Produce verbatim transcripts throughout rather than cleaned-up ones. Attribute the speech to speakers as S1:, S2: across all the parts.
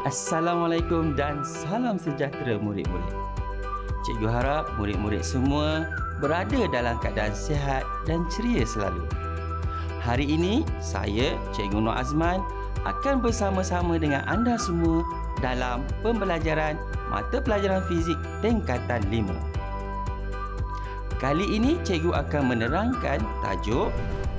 S1: Assalamualaikum dan salam sejahtera murid-murid. Cikgu harap murid-murid semua berada dalam keadaan sihat dan ceria selalu. Hari ini, saya, Cikgu Nur Azman, akan bersama-sama dengan anda semua dalam pembelajaran mata pelajaran fizik tingkatan lima. Kali ini, cikgu akan menerangkan tajuk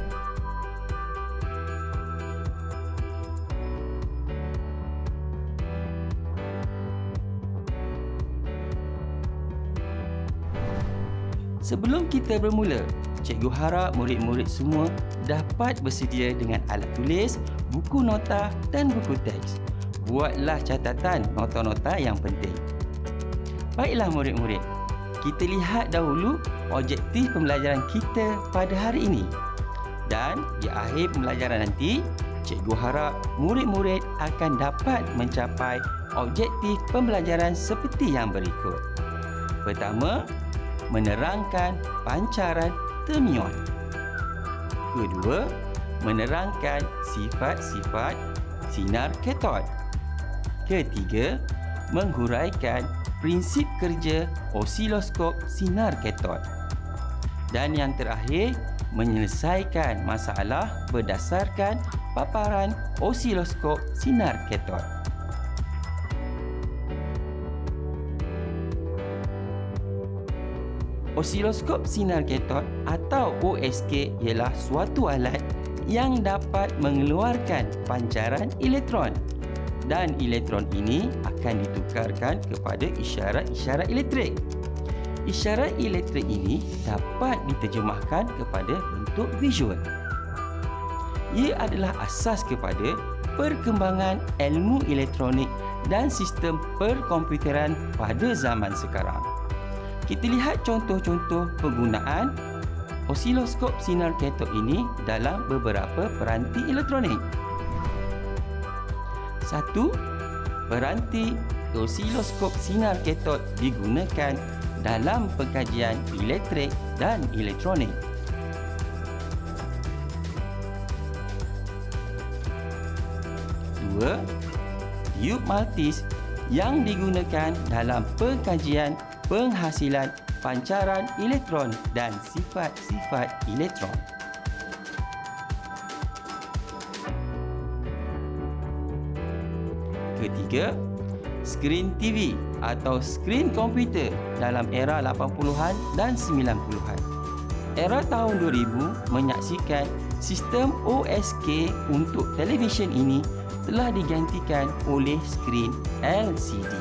S1: Sebelum kita bermula, cikgu harap murid-murid semua dapat bersedia dengan alat tulis, buku nota dan buku teks. Buatlah catatan nota-nota yang penting. Baiklah murid-murid, kita lihat dahulu objektif pembelajaran kita pada hari ini. Dan di akhir pembelajaran nanti, cikgu harap murid-murid akan dapat mencapai objektif pembelajaran seperti yang berikut. Pertama, menerangkan pancaran termion. Kedua, menerangkan sifat-sifat sinar katod. Ketiga, menghuraikan prinsip kerja osiloskop sinar katod. Dan yang terakhir, menyelesaikan masalah berdasarkan paparan osiloskop sinar katod. Osiloskop sinar katod atau O S K ialah suatu alat yang dapat mengeluarkan pancaran elektron, dan elektron ini akan ditukarkan kepada isyarat-isyarat elektrik. Isyarat elektrik ini dapat diterjemahkan kepada bentuk visual. Ia adalah asas kepada perkembangan ilmu elektronik dan sistem perkomputeran pada zaman sekarang. Kita lihat contoh-contoh penggunaan osiloskop sinar katod ini dalam beberapa peranti elektronik. Satu, peranti osiloskop sinar katod digunakan dalam pengkajian elektrik dan elektronik. Dua, tiub maltis yang digunakan dalam pengkajian penghasilan pancaran elektron dan sifat-sifat elektron. Ketiga, skrin T V atau skrin komputer dalam era lapan puluhan dan sembilan puluhan. Era tahun dua ribu menyaksikan sistem O S K untuk televisyen ini telah digantikan oleh skrin L C D.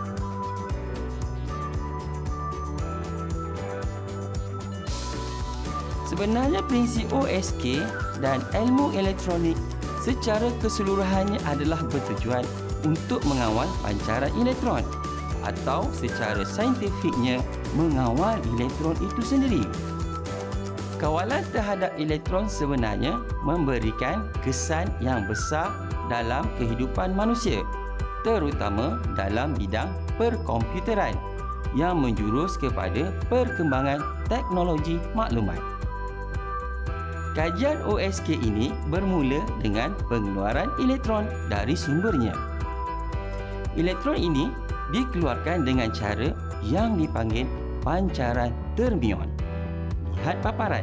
S1: Sebenarnya prinsip O S K dan ilmu elektronik secara keseluruhannya adalah bertujuan untuk mengawal pancaran elektron atau secara saintifiknya mengawal elektron itu sendiri. Kawalan terhadap elektron sebenarnya memberikan kesan yang besar dalam kehidupan manusia, terutama dalam bidang perkomputeran yang menjurus kepada perkembangan teknologi maklumat. Kajian O S K ini bermula dengan pengeluaran elektron dari sumbernya. Elektron ini dikeluarkan dengan cara yang dipanggil pancaran termion. Lihat paparan.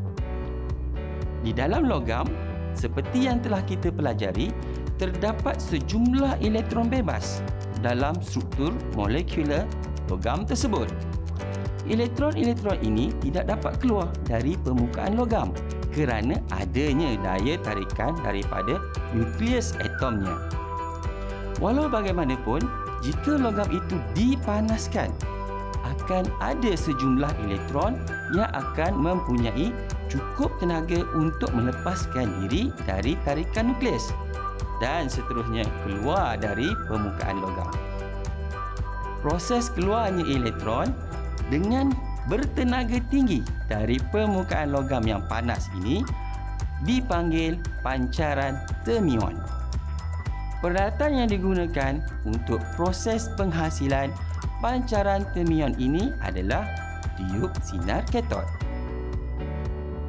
S1: Di dalam logam, seperti yang telah kita pelajari, terdapat sejumlah elektron bebas dalam struktur molekular logam tersebut. Elektron-elektron ini tidak dapat keluar dari permukaan logam kerana adanya daya tarikan daripada nukleus atomnya. Walau bagaimanapun, jika logam itu dipanaskan, akan ada sejumlah elektron yang akan mempunyai cukup tenaga untuk melepaskan diri dari tarikan nukleus dan seterusnya keluar dari permukaan logam. Proses keluarnya elektron dengan bertenaga tinggi dari permukaan logam yang panas ini dipanggil pancaran termion. Peralatan yang digunakan untuk proses penghasilan pancaran termion ini adalah tiub sinar katod.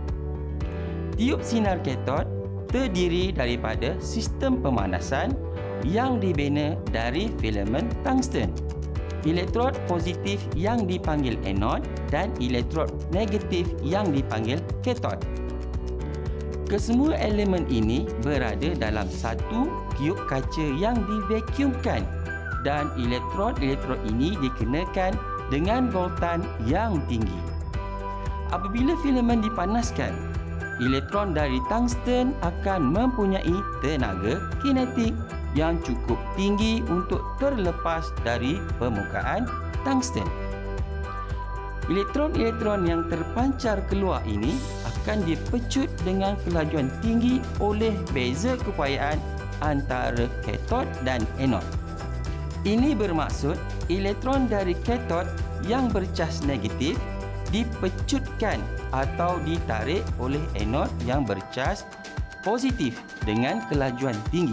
S1: Tiub sinar katod terdiri daripada sistem pemanasan, yang dibina dari filamen tungsten, elektrod positif yang dipanggil anod dan elektrod negatif yang dipanggil katod. Kesemua elemen ini berada dalam satu tiub kaca yang divacuumkan dan elektron-elektron ini dikenakan dengan voltan yang tinggi. Apabila filamen dipanaskan, elektron dari tungsten akan mempunyai tenaga kinetik yang cukup tinggi untuk terlepas dari permukaan tungsten. Elektron-elektron yang terpancar keluar ini akan dipecut dengan kelajuan tinggi oleh beza keupayaan antara katod dan anod. Ini bermaksud elektron dari katod yang bercas negatif dipecutkan atau ditarik oleh anod yang bercas positif dengan kelajuan tinggi.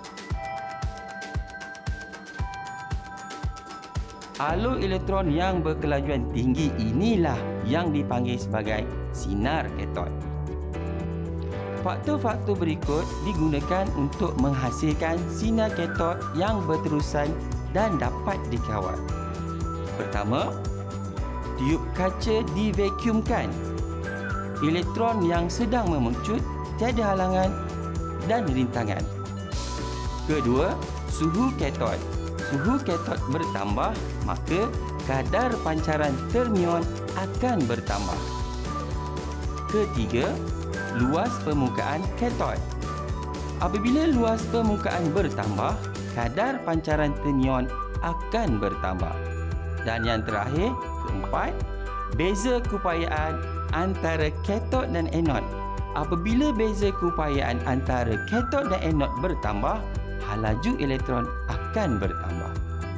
S1: Alur elektron yang berkelajuan tinggi inilah yang dipanggil sebagai sinar katod. Faktor-faktor berikut digunakan untuk menghasilkan sinar katod yang berterusan dan dapat dikawal. Pertama, tiub kaca divacuumkan. Elektron yang sedang memecut tiada halangan dan rintangan. Kedua, suhu katod. Suhu katod bertambah, maka kadar pancaran termion akan bertambah. Ketiga, luas permukaan katod. Apabila luas permukaan bertambah, kadar pancaran termion akan bertambah. Dan yang terakhir, keempat, beza keupayaan antara katod dan anod. Apabila beza keupayaan antara katod dan anod bertambah, laju elektron akan bertambah.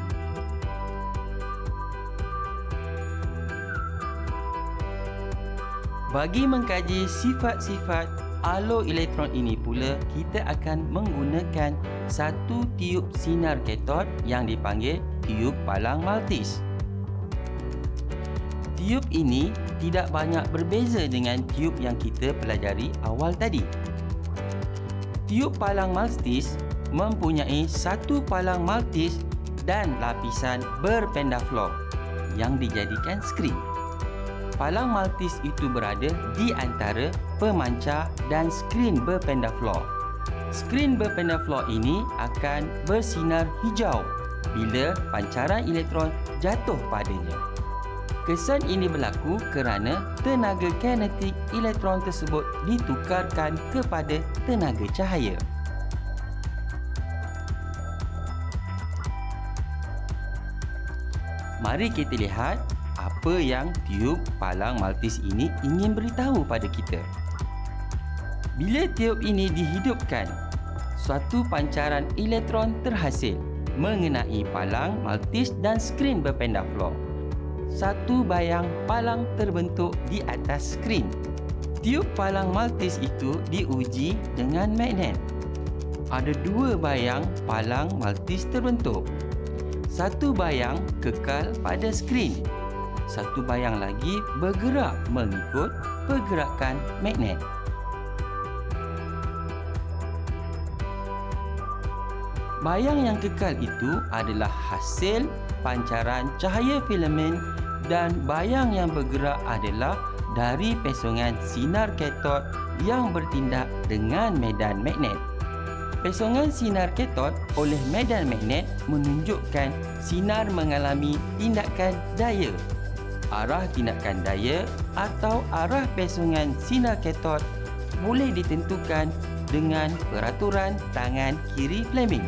S1: Bagi mengkaji sifat-sifat alur elektron ini pula, kita akan menggunakan satu tiub sinar katod yang dipanggil tiub palang maltis. Tiub ini tidak banyak berbeza dengan tiub yang kita pelajari awal tadi. Tiub palang maltis mempunyai satu palang maltis dan lapisan berpendaflor yang dijadikan skrin. Palang maltis itu berada di antara pemancar dan skrin berpendaflor. Skrin berpendaflor ini akan bersinar hijau bila pancaran elektron jatuh padanya. Kesan ini berlaku kerana tenaga kinetik elektron tersebut ditukarkan kepada tenaga cahaya. Mari kita lihat apa yang tiub palang maltis ini ingin beritahu pada kita. Bila tiub ini dihidupkan, suatu pancaran elektron terhasil mengenai palang maltis dan skrin berpendaflor. Satu bayang palang terbentuk di atas skrin. Tiub palang maltis itu diuji dengan magnet. Ada dua bayang palang maltis terbentuk. Satu bayang kekal pada skrin. Satu bayang lagi bergerak mengikut pergerakan magnet. Bayang yang kekal itu adalah hasil pancaran cahaya filamen dan bayang yang bergerak adalah dari pesongan sinar katod yang bertindak dengan medan magnet. Pesongan sinar katod oleh medan magnet menunjukkan sinar mengalami tindakan daya. Arah tindakan daya atau arah pesongan sinar katod boleh ditentukan dengan peraturan tangan kiri Fleming.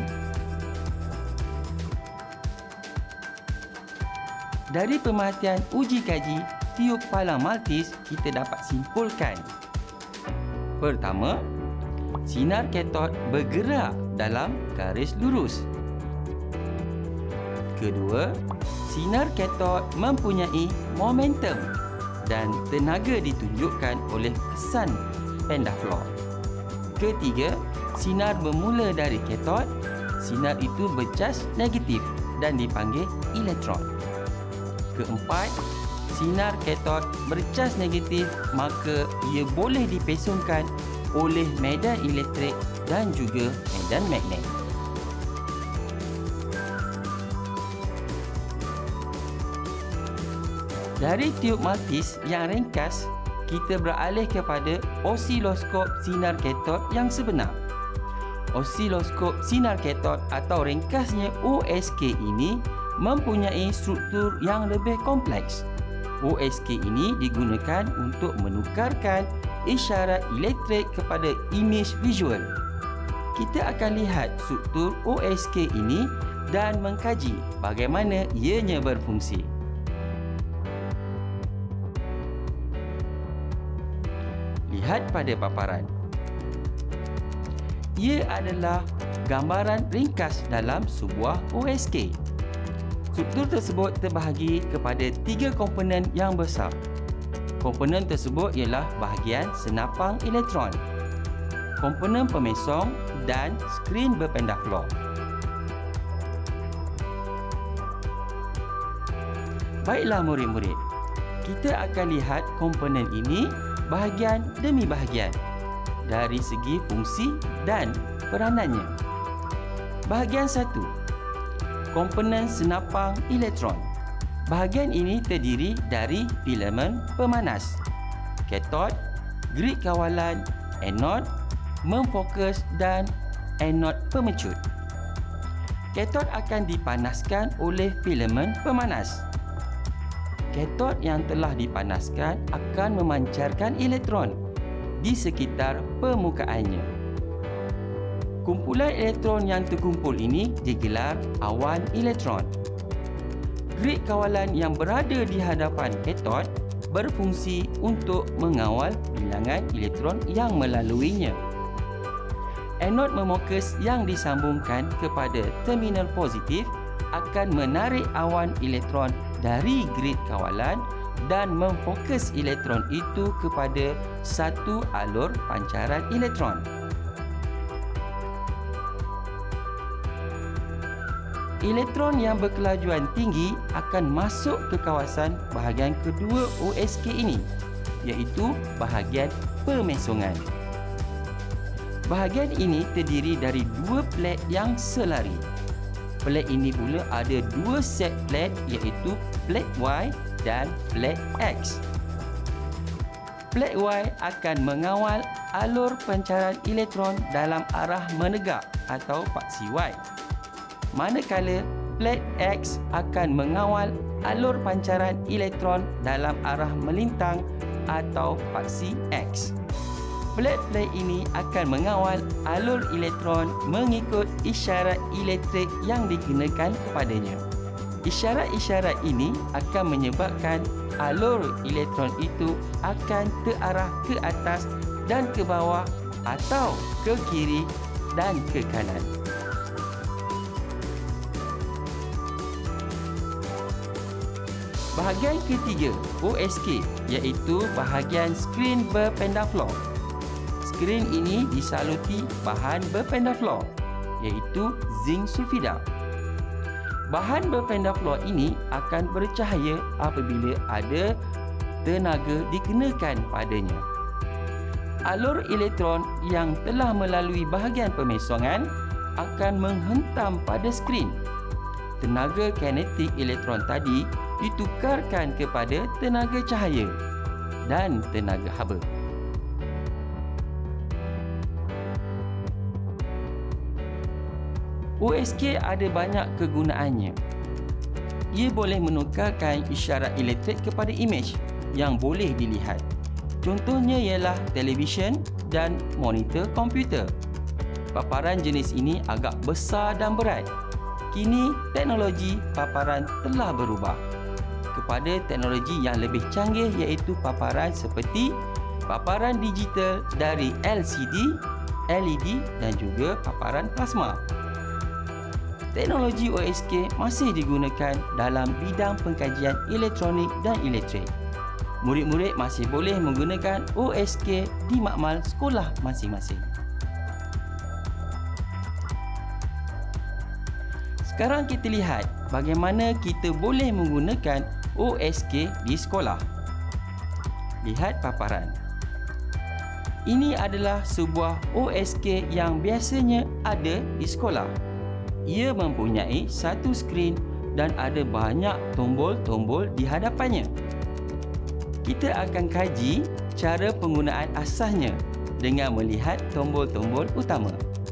S1: Dari pemerhatian uji kaji tiub palang maltis, kita dapat simpulkan. Pertama, sinar katod bergerak dalam garis lurus. Kedua, sinar katod mempunyai momentum dan tenaga ditunjukkan oleh kesan pendaflor. Ketiga, sinar bermula dari katod. Sinar itu bercas negatif dan dipanggil elektron. Keempat, sinar katod bercas negatif, maka ia boleh dipesongkan oleh medan elektrik dan juga medan magnet. Dari tiub multis yang ringkas, kita beralih kepada osiloskop sinar katod yang sebenar. Osiloskop sinar katod atau ringkasnya O S K ini mempunyai struktur yang lebih kompleks. O S K ini digunakan untuk menukarkan isyarat elektrik kepada imej visual. Kita akan lihat struktur O S K ini dan mengkaji bagaimana ianya berfungsi. Lihat pada paparan. Ia adalah gambaran ringkas dalam sebuah O S K. Struktur tersebut terbahagi kepada tiga komponen yang besar. Komponen tersebut ialah bahagian senapang elektron, komponen pemesong dan skrin berpendaflor. Baiklah murid-murid, kita akan lihat komponen ini bahagian demi bahagian dari segi fungsi dan peranannya. Bahagian satu, komponen senapang elektron. Bahagian ini terdiri dari filamen pemanas, katod, grid kawalan, anod, memfokus dan anod pemecut. Katod akan dipanaskan oleh filamen pemanas. Katod yang telah dipanaskan akan memancarkan elektron di sekitar permukaannya. Kumpulan elektron yang terkumpul ini digelar awan elektron. Grid kawalan yang berada di hadapan katod berfungsi untuk mengawal bilangan elektron yang melaluinya. Anod memokus yang disambungkan kepada terminal positif akan menarik awan elektron dari grid kawalan dan memfokus elektron itu kepada satu alur pancaran elektron. Elektron yang berkelajuan tinggi akan masuk ke kawasan bahagian kedua O S K ini, iaitu bahagian pemesongan. Bahagian ini terdiri dari dua plat yang selari. Plat ini pula ada dua set plat, iaitu plat Y dan plat X. Plat Y akan mengawal alur pancaran elektron dalam arah menegak atau paksi Y. Manakala plat X akan mengawal alur pancaran elektron dalam arah melintang atau paksi X. Plat-plat ini akan mengawal alur elektron mengikut isyarat elektrik yang dikenakan kepadanya. Isyarat-isyarat ini akan menyebabkan alur elektron itu akan terarah ke atas dan ke bawah atau ke kiri dan ke kanan. Bahagian ketiga O S K iaitu bahagian skrin berpendaflor. Skrin ini disaluti bahan berpendaflor iaitu zinc sulfida. Bahan berpendaflor ini akan bercahaya apabila ada tenaga dikenakan padanya. Alur elektron yang telah melalui bahagian pemesongan akan menghentam pada skrin. Tenaga kinetik elektron tadi ditukarkan kepada tenaga cahaya dan tenaga haba. O S K ada banyak kegunaannya. Ia boleh menukarkan isyarat elektrik kepada imej yang boleh dilihat. Contohnya ialah televisyen dan monitor komputer. Paparan jenis ini agak besar dan berat. Kini teknologi paparan telah berubah kepada teknologi yang lebih canggih, iaitu paparan seperti paparan digital dari L C D, L E D dan juga paparan plasma. Teknologi O S K masih digunakan dalam bidang pengkajian elektronik dan elektrik. Murid-murid masih boleh menggunakan O S K di makmal sekolah masing-masing. Sekarang kita lihat bagaimana kita boleh menggunakan O S K di sekolah. Lihat paparan. Ini adalah sebuah O S K yang biasanya ada di sekolah. Ia mempunyai satu skrin dan ada banyak tombol-tombol di hadapannya. kita akan kaji cara penggunaan asasnya dengan melihat tombol-tombol utama.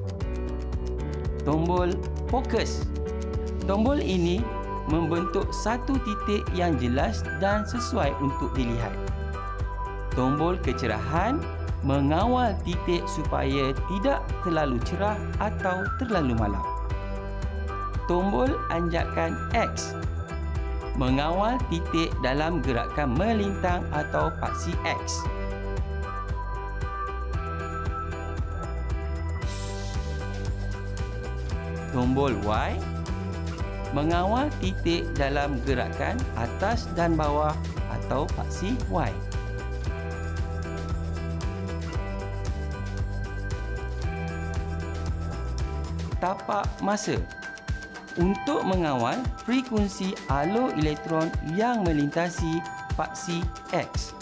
S1: Tombol fokus. Tombol ini membentuk satu titik yang jelas dan sesuai untuk dilihat. Tombol kecerahan mengawal titik supaya tidak terlalu cerah atau terlalu malam. Tombol anjakan X mengawal titik dalam gerakan melintang atau paksi X. Tombol Y mengawal titik dalam gerakan atas dan bawah atau paksi Y. Tapak masa untuk mengawal frekuensi alur elektron yang melintasi paksi X.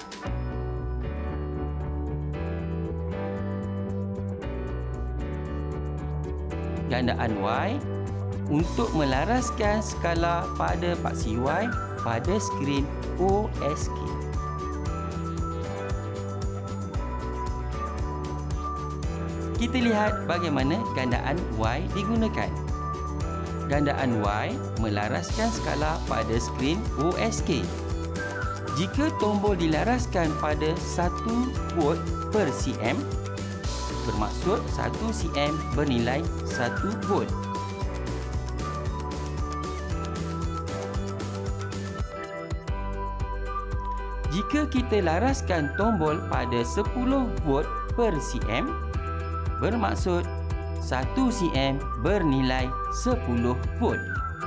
S1: Gandaan Y untuk melaraskan skala pada paksi Y pada skrin O S K. Kita lihat bagaimana gandaan Y digunakan. Gandaan Y melaraskan skala pada skrin O S K. Jika tombol dilaraskan pada satu volt per cm, bermaksud satu cm bernilai satu volt. Jika kita laraskan tombol pada sepuluh volt per cm, bermaksud satu cm bernilai sepuluh volt.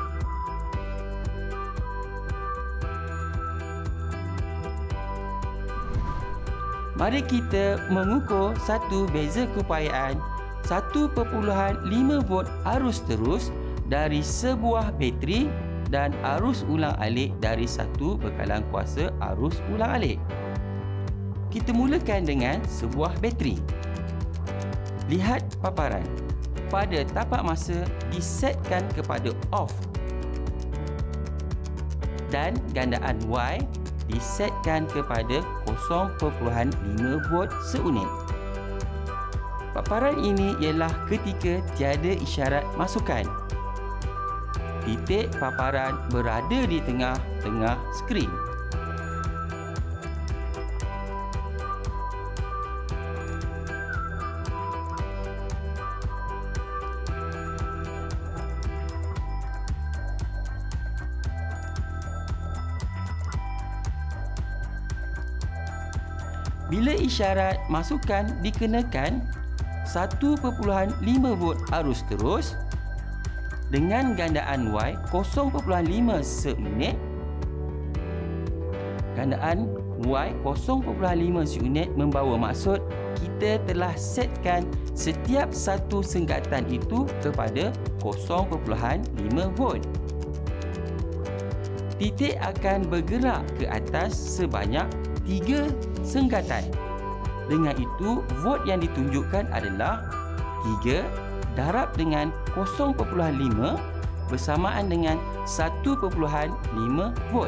S1: Mari kita mengukur satu beza keupayaan satu perpuluhan lima volt arus terus dari sebuah bateri dan arus ulang alik dari satu bekalan kuasa arus ulang alik. Kita mulakan dengan sebuah bateri. Lihat paparan. Pada tapak masa disetkan kepada off dan gandaan Y disetkan kepada kosong perpuluhan lima volt seunit. Paparan ini ialah ketika tiada isyarat masukan. Titik paparan berada di tengah-tengah skrin. Bila isyarat masukan dikenakan satu perpuluhan lima volt arus terus dengan gandaan Y kosong perpuluhan lima seunit, gandaan Y kosong perpuluhan lima seunit membawa maksud kita telah setkan setiap satu senggatan itu kepada kosong perpuluhan lima volt. Titik akan bergerak ke atas sebanyak tiga senggatan. Dengan itu, volt yang ditunjukkan adalah tiga darab dengan kosong perpuluhan lima bersamaan dengan satu perpuluhan lima volt.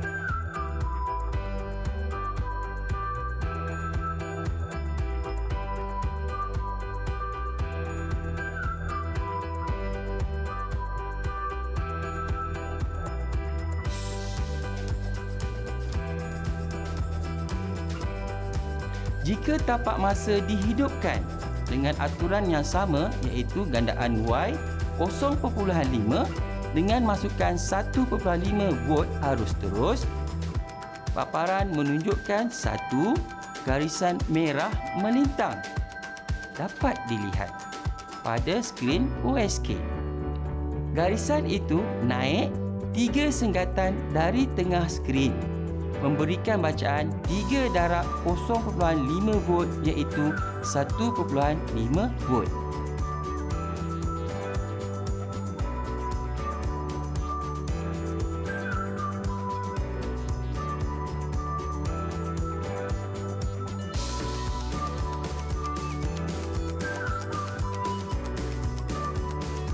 S1: Jika tapak masa dihidupkan dengan aturan yang sama iaitu gandaan Y kosong perpuluhan lima dengan masukan satu perpuluhan lima volt arus terus, paparan menunjukkan satu garisan merah melintang dapat dilihat pada skrin O S K. Garisan itu naik tiga senggatan dari tengah skrin, memberikan bacaan tiga darab kosong perpuluhan lima volt iaitu satu perpuluhan lima volt.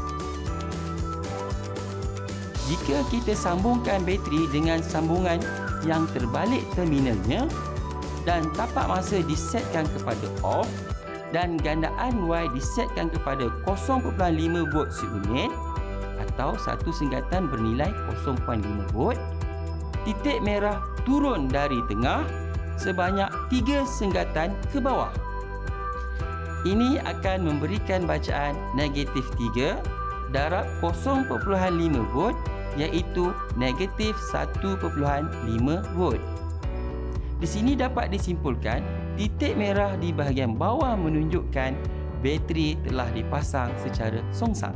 S1: Jika kita sambungkan bateri dengan sambungan yang terbalik terminalnya dan tapak masa disetkan kepada off dan gandaan Y disetkan kepada kosong perpuluhan lima volt seunit atau satu senggatan bernilai kosong perpuluhan lima volt, titik merah turun dari tengah sebanyak tiga senggatan ke bawah. Ini akan memberikan bacaan negatif tiga darab kosong perpuluhan lima volt iaitu negatif satu perpuluhan lima volt. Di sini dapat disimpulkan titik merah di bahagian bawah menunjukkan bateri telah dipasang secara songsang.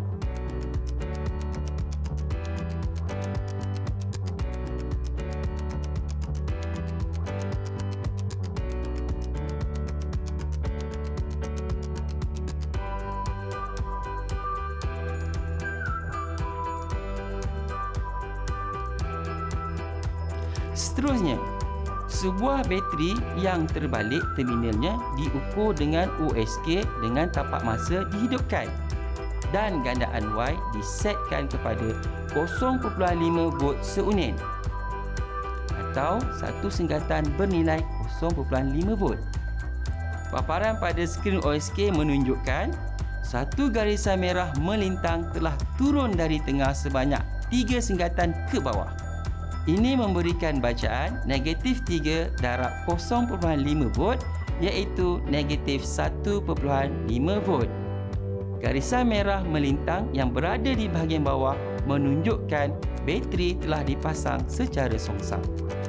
S1: Seterusnya, sebuah bateri yang terbalik terminalnya diukur dengan O S K dengan tapak masa dihidupkan dan gandaan Y disetkan kepada kosong perpuluhan lima volt seunit atau satu senggatan bernilai kosong perpuluhan lima volt. Paparan pada skrin O S K menunjukkan satu garisan merah melintang telah turun dari tengah sebanyak tiga senggatan ke bawah. Ini memberikan bacaan negatif tiga darab kosong perpuluhan lima volt iaitu negatif satu perpuluhan lima volt. Garisan merah melintang yang berada di bahagian bawah menunjukkan bateri telah dipasang secara songsang.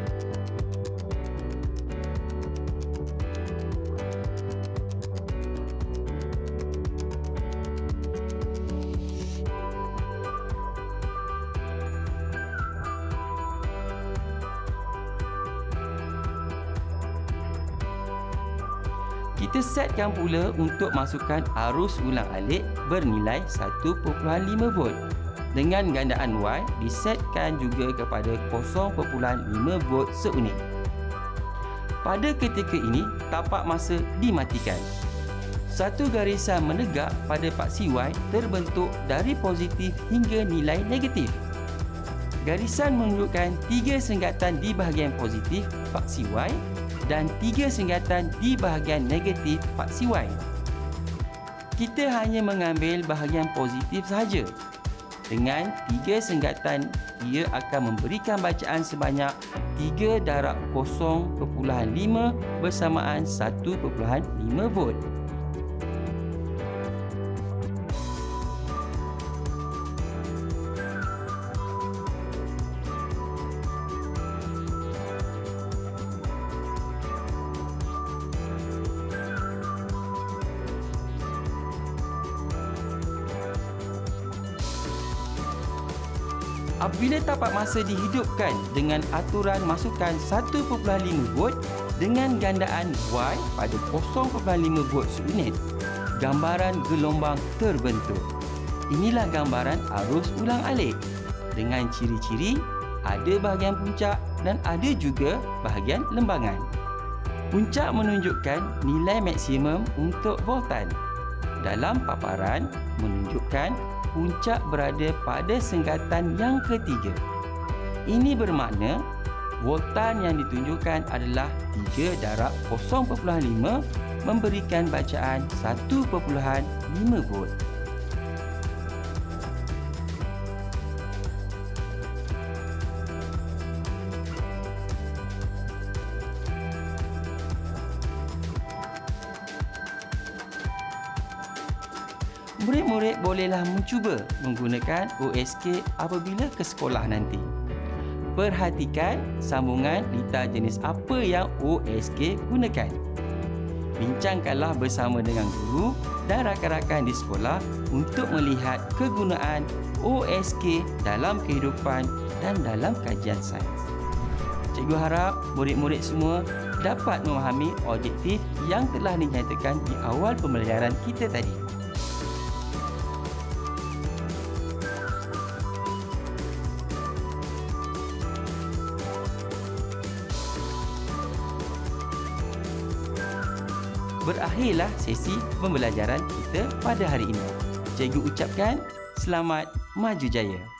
S1: Kita setkan pula untuk masukkan arus ulang alik bernilai satu perpuluhan lima volt. Dengan gandaan Y disetkan juga kepada kosong perpuluhan lima volt seunit. Pada ketika ini, tapak masa dimatikan. Satu garisan menegak pada paksi Y terbentuk dari positif hingga nilai negatif. Garisan menunjukkan tiga senggatan di bahagian positif paksi Y dan tiga senggatan di bahagian negatif paksi Y. Kita hanya mengambil bahagian positif sahaja. Dengan tiga senggatan, ia akan memberikan bacaan sebanyak tiga darab kosong perpuluhan lima bersamaan satu perpuluhan lima volt. Apabila tapak masa dihidupkan dengan aturan masukkan satu perpuluhan lima volt dengan gandaan Y pada kosong perpuluhan lima volt seunit, gambaran gelombang terbentuk. Inilah gambaran arus ulang alik dengan ciri-ciri ada bahagian puncak dan ada juga bahagian lembangan. Puncak menunjukkan nilai maksimum untuk voltan. Dalam paparan menunjukkan puncak berada pada senggatan yang ketiga. Ini bermakna voltan yang ditunjukkan adalah tiga darab kosong perpuluhan lima memberikan bacaan satu perpuluhan lima volt. Murid-murid bolehlah mencuba menggunakan O S K apabila ke sekolah nanti. Perhatikan sambungan litar jenis apa yang O S K gunakan. Bincangkanlah bersama dengan guru dan rakan-rakan di sekolah untuk melihat kegunaan O S K dalam kehidupan dan dalam kajian sains. Cikgu harap murid-murid semua dapat memahami objektif yang telah dinyatakan di awal pembelajaran kita tadi. Berakhirlah sesi pembelajaran kita pada hari ini. Cikgu ucapkan selamat maju jaya.